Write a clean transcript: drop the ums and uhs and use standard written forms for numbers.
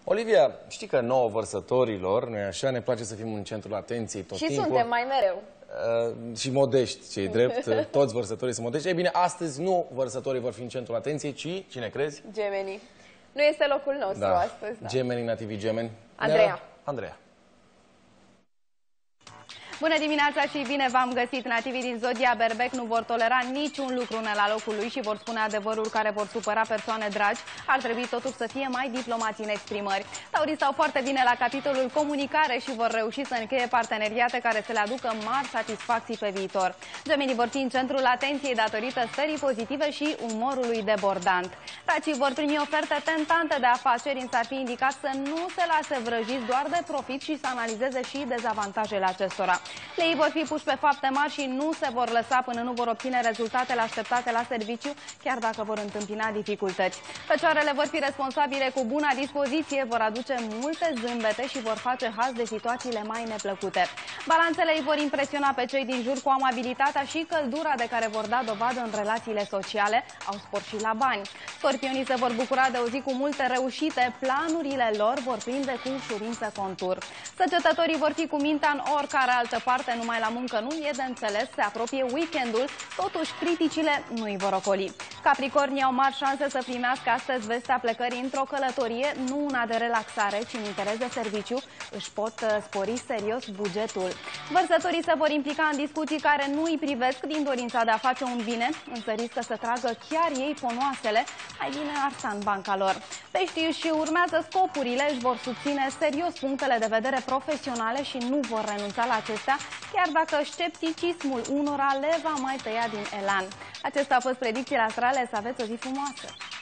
Olivia, știi că nouă vărsătorilor, noi așa, ne place să fim în centrul atenției tot timpul. Și suntem mai mereu. Și modești, ce-i drept, toți vărsătorii sunt modești. Ei bine, astăzi nu vărsătorii vor fi în centrul atenției, ci, cine crezi? Gemenii. Nu este locul nostru astăzi. Da. Gemenii, nativi gemeni. Andreea. Andreea. Bună dimineața și bine v-am găsit! Nativii din Zodia Berbec nu vor tolera niciun lucru la locul lui și vor spune adevăruri care vor supăra persoane dragi. Ar trebui totuși să fie mai diplomați în exprimări. Taurii stau foarte bine la capitolul comunicare și vor reuși să încheie parteneriate care să le aducă mari satisfacții pe viitor. Gemenii vor fi în centrul atenției datorită stării pozitive și umorului debordant. Racii vor primi oferte tentante de afaceri, însă ar fi indicat să nu se lase vrăjiți doar de profit și să analizeze și dezavantajele acestora. Leii vor fi puși pe fapte mari și nu se vor lăsa până nu vor obține rezultatele așteptate la serviciu, chiar dacă vor întâmpina dificultăți. Fecioarele vor fi responsabile cu buna dispoziție, vor aduce multe zâmbete și vor face haz de situațiile mai neplăcute. Balanțele îi vor impresiona pe cei din jur cu amabilitatea și căldura de care vor da dovadă în relațiile sociale, au spor și la bani. Scorpionii se vor bucura de o zi cu multe reușite, planurile lor vor prinde cu ușurință contur. Săgetătorii vor fi cu mintea în oricare altă parte, numai la muncă nu e de înțeles, se apropie weekendul, totuși criticile nu îi vor ocoli. Capricornii au mari șanse să primească astăzi vestea plecării într-o călătorie, nu una de relaxare, ci în interes de serviciu, își pot spori serios bugetul. Vărsătorii se vor implica în discuții care nu îi privesc din dorința de a face un bine, însă riscă să tragă chiar ei ponoasele, mai bine arsa în banca lor. Peștii își urmează scopurile, își vor susține serios punctele de vedere profesionale și nu vor renunța la acestea, chiar dacă scepticismul unora le va mai tăia din elan. Acestea au fost predicțiile astrale, să aveți o zi frumoasă!